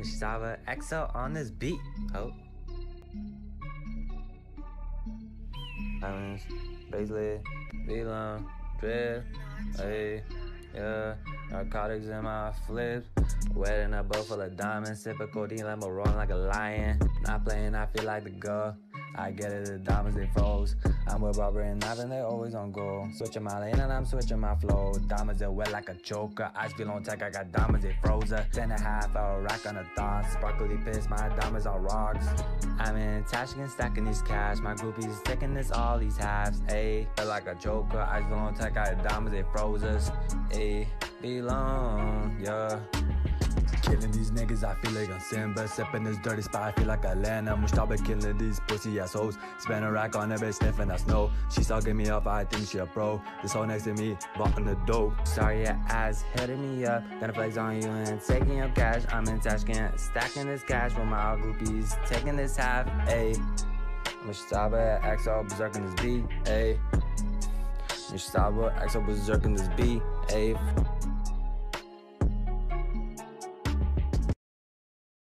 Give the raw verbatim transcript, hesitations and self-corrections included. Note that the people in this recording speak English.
Mustafa X L on this beat. Oh. Diamonds, bracelet, V-Long, drip, hey, yeah, narcotics in my flips, wet in a boat full of diamonds, sipping codeine like I'm rolling like a lion, not playing, I feel like the girl, I get it, the diamonds they froze, I'm with Barbara and Ivan, they always on go, switching my lane and I'm switching my flow, diamonds they wet like a choker, eyes feel on tech, I got diamonds they frozen, ten and a half hour rack on the thoughts, sparkly piss, my diamonds on rocks, I'm in Tashkent stacking these cash, my groupies taking this all these halves, ayy, feel like a joker, eyes feel on tech, I got diamonds they frozen, ayy, belong, yeah. Killing these niggas, I feel like I'm Simba. Sipping this dirty spot, I feel like Atlanta. Mustafa killing these pussy assholes. Spend a rack on every sniffing that snow. She sucking me up, I think she a pro. This hoe next to me, vaulting the dope. Sorry, your ass hitting me up. Gonna flex on you and taking your cash. I'm in Tashkent, stacking this cash with my groupies. Taking this half, ayy. Mustafa X L berserking this beat, ayy. Mustafa X L berserking this beat, ayy.